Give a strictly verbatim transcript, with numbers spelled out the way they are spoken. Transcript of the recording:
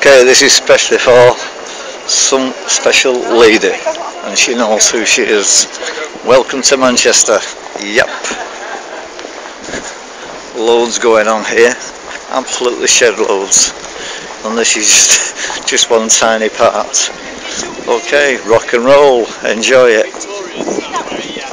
Okay, this is especially for some special lady, and she knows who she is. Welcome to Manchester. Yep. Loads going on here. Absolutely shed loads. And this is just one tiny part. Okay, rock and roll. Enjoy it.